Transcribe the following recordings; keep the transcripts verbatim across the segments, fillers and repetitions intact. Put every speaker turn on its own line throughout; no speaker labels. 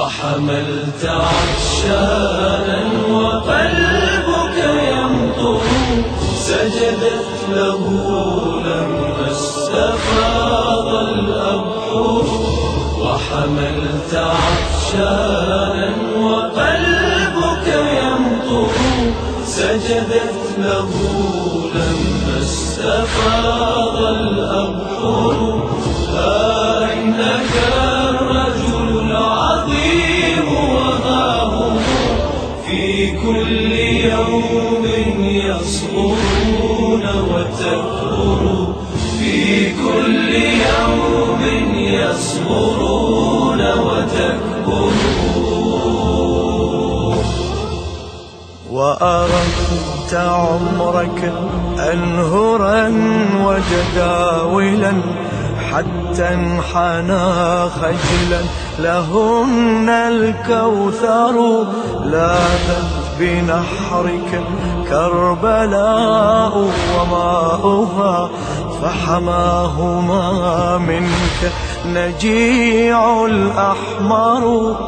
وحملت عطشانا وقلبك يمطر، سجدت له لما استفاض الأبحر. وحملت عطشانا وقلبك يمطر، سجدت له لما استفاض الأبحر. ها إنك الرجل العظيم، وها هم في كل يوم يصغرون وتكبروا، في كل يوم يصغرون وتكبروا.
وأردت عمرك أنهرا وجداولا، حتى انحنى خجلا لهن الكوثر. لاذت بنحرك كربلاء وماؤها، فحماهما منك نجيع الأحمر.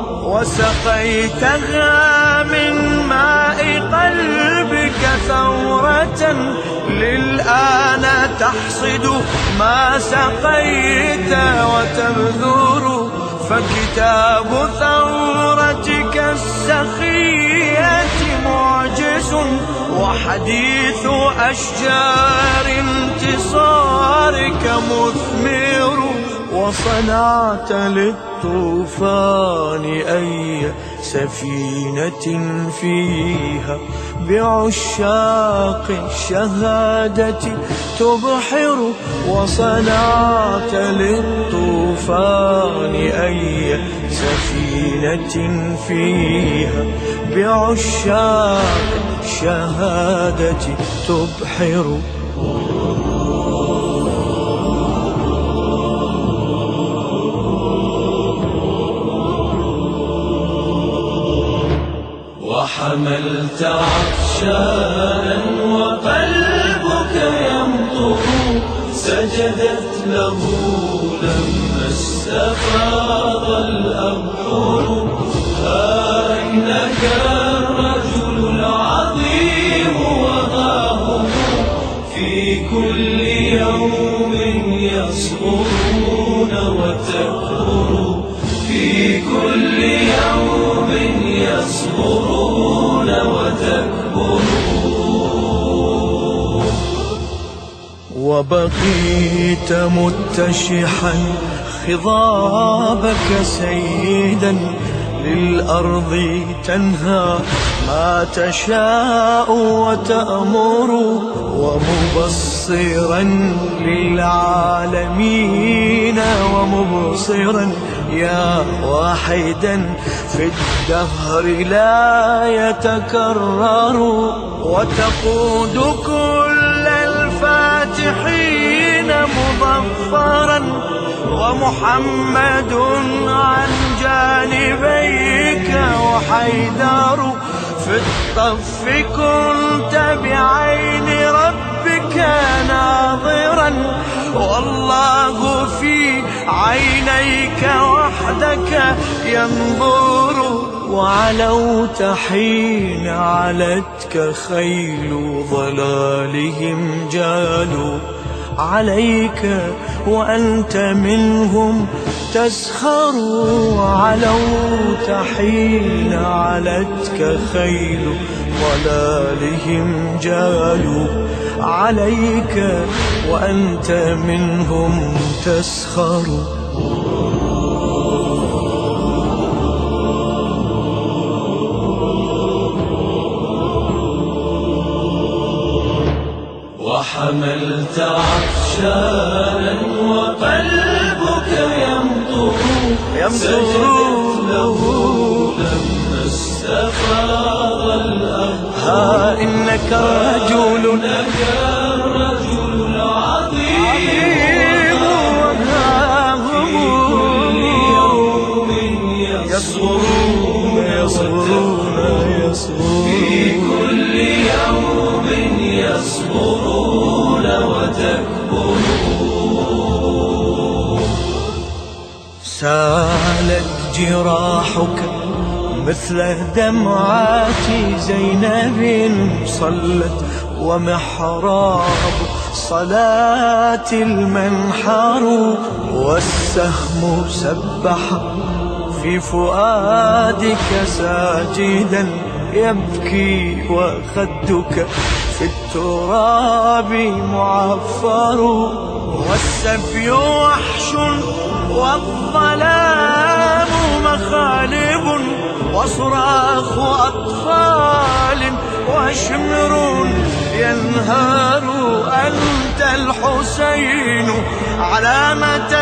وسقيتها من ماء قلبك ثورة، للآن تحصد ما سقيت وتبذر. فكتاب ثورتك السخية معجز، وحديث أشجار انتصارك مثمر. وصنعت للطوفان أي سفينة فيها بعشاق الشهادة تبحر. وصنعت للطوفان أي سفينة فيها بعشاق الشهادة تبحر.
وحملت عطشانا وقلبك يمطر، سجدت له لما استفاض الأبحر. ها إنك الرجل العظيم، وها هم في كل يوم يصغرون وتكبروا، في كل يوم يصغرون وتكبروا.
وبقيت متشحا خضابك سيدا، للأرض تنهى ما تشاء وتأمر. ومبصرا للعالمين ومبصرا يا واحدا في الدهر لا يتكرر. وتقود كل الفاتحين مظفرا، ومحمد عن جانبيك وحيدر. في الطف كنت بعين ربك ناظرا، والله في عينيك وحدك ينظر. وعلوت حين علتك خيل ضلالهم جالوا عليك، وأنت منهم تسخر. علوت حين علتك خيل ضلالهم جالوا عليك، وأنت منهم تسخر.
وحملت عطشانا وقلبك يمطر، سجدت له لما استفاض الأبحر.
ها إنك الرجل
العظيم، وها هم في كل يوم يصغرون وتكبرون، في كل يوم يصغرون وتكبرون.
زالت جراحك مثل دمعات زينب صلت، ومحراب صلاة المنحر، والسهم سبح في فؤادك ساجدا يبكي، وخدك في التراب معفر، والسفي وحش والظلام مخالب، وصراخ أطفال وشمر ينهار. أنت الحسين علامة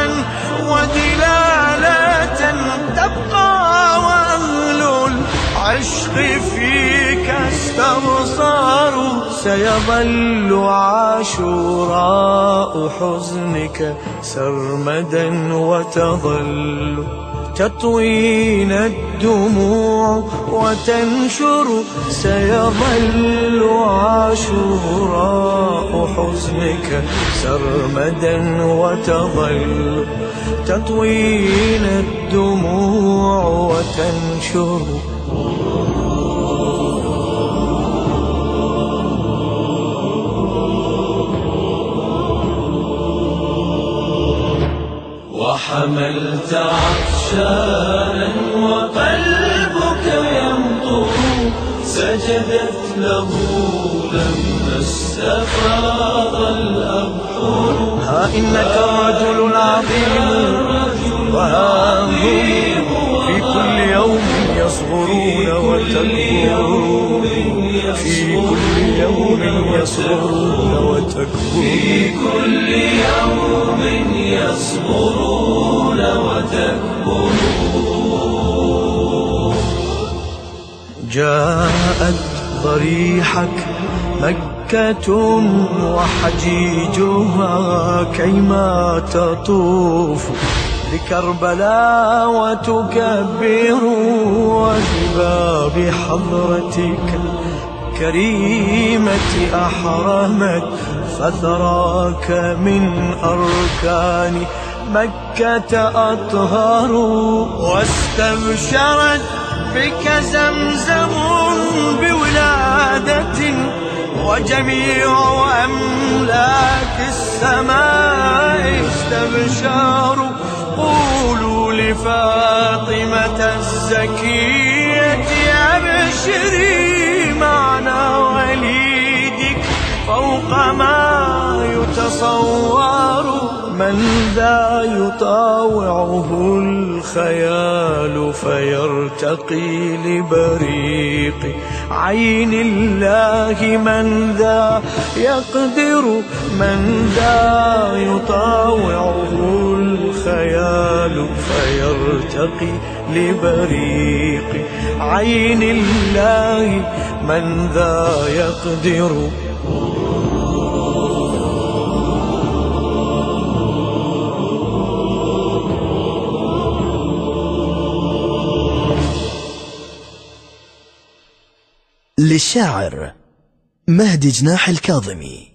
ودلالة تبقى، وأهل العشق فيك استبصار. سيظل عاشوراء حزنك سرمدا، وتظل تطوينا الدموع وتنشر. سيظل عاشوراء حزنك سرمدا، وتظل تطوينا الدموع وتنشر.
وحملت عطشانا وقلبك يمطر، سجدت له لما استفاض الأبحر.
ها إنك الرجل العظيم، وها هم في كل يوم يصبرون وتكبرون، في كل يوم يصبرون وتكبرون،
في كل يوم يصبرون وتكبرون.
جاءت ضريحك مكة وحجيجها كيما تطوف لكربلاء وتكبر، وبباب حضرتك كريمة أحرمت، فثراك من أركان مكة أطهر. واستبشرت بك زمزم بولادة، وجميع أملاك السماء استبشروا. قولوا لفاطمة الزكية أبشري معنى وليدك فوق ما يتصور. من ذا يطاوعه الخيال فيرتقي لبريق عين الله. من ذا يقدر، من ذا يطاوعه الخيال فيرتقي لبريق عين الله. من ذا يقدر.
للشاعر مهدي جناح الكاظمي.